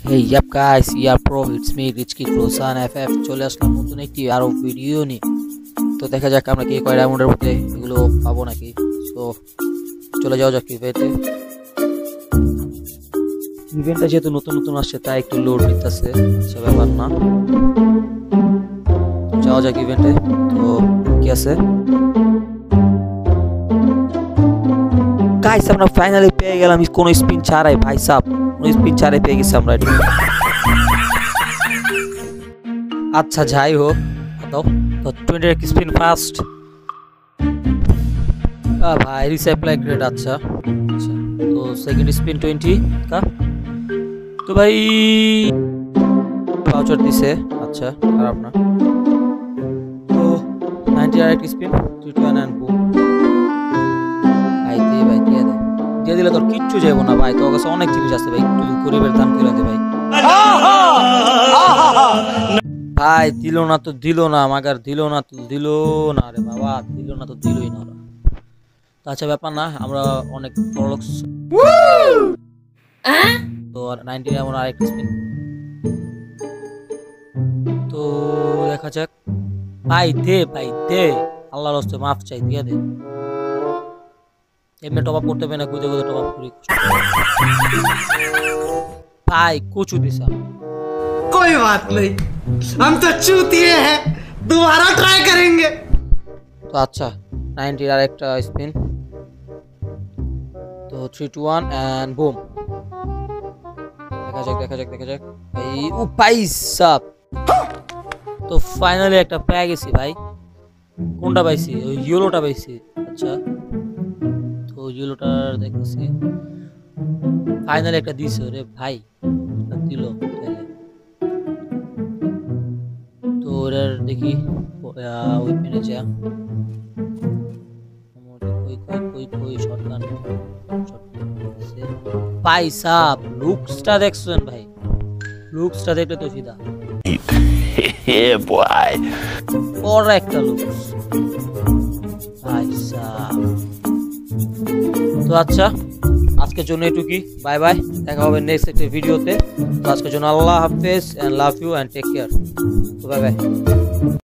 Hey yep guys, yeah pro, it's me Rich Kid Rosan FF চলে আসলাম নতুন একটি আরো ভিডিও নিয়ে। তো দেখা যাক আমরা কি কয় ডায়মন্ডের মধ্যে এগুলো পাবো নাকি। সো চলে যাওয়া যাক ইভেন্টে। ইভেন্টটা যেহেতু নতুন নতুন আসছে তাই একটু লোড নিতেছে, আচ্ছা ব্যাপার না। যাওয়া যাক ইভেন্টে। তো কি আছে গাইস, আমরা ফাইনালি পেয়ে গেলাম কোন স্পিন ছাড়াই, ভাই সাহেব কোন স্পিন ছাড়াই পেয়ে গেছি আমরা। আচ্ছা যাই হোক, দাও তো 20 স্পিন ফার্স্ট। ভাই রিসাইপ্লাই গ্রেড, আচ্ছা আচ্ছা। তো সেকেন্ড স্পিন 20 কা, তো ভাই ভাউচার দিছে, আচ্ছা খারাপ না। তো 90 আর এক স্পিন 321 এন্ড বুম। ভাই দিয়ে দিলে তোর কিচ্ছু যাবো না ভাই, তোর কাছে অনেক জিনিস আছে ভাই, একটু গরিবের দান করে দে ভাই। ভাই দিল না তো দিল না, মাগার দিল না তো দিল না রে বাবা, দিল না তো দিলই না ওরা। আচ্ছা ব্যাপার না, আমরা অনেক বড়লোক। তো 90 এমন আরেকটা স্পিন, তো দেখা যাক। ভাই দে আল্লাহর রাস্তে মাফ চাই, দিয়ে দে। এমনি টপ আপ করতে হবে না, গুদে গুদে টপ আপ করি। ভাই কুচু দিছা, कोई बात नहीं, हम तो चूतिए हैं, दोबारा ट्राई करेंगे। তো আচ্ছা 90 আর একটা স্পিন, তো 321 এন্ড বুম। দেখা যাক ভাই। ও ভাই সাব, তো ফাইনালি একটা পেয়ে গেছি ভাই। কোনটা পাইছি? ওই ইয়েলোটা পাইছি। আচ্ছা তো ইয়েলোটার দেখতেছি ফাইনালি একটা দিছে রে ভাই, দিল। তো ওর দেখি ওই পেনে যা কই শটগান ভাই সাব। লুকসটা দেখছেন ভাই, লুকসটা দেখলে তো ফিদা। বয় ওর একটা লুকস ভাই সাব। তো আচ্ছা আজকের জন্য এটুকুই, বাই বাই, দেখা হবে নেক্সট একটা ভিডিওতে। তো আজকের জন্য আল্লাহ হাফেজ and love you and take care. তো বাই বাই।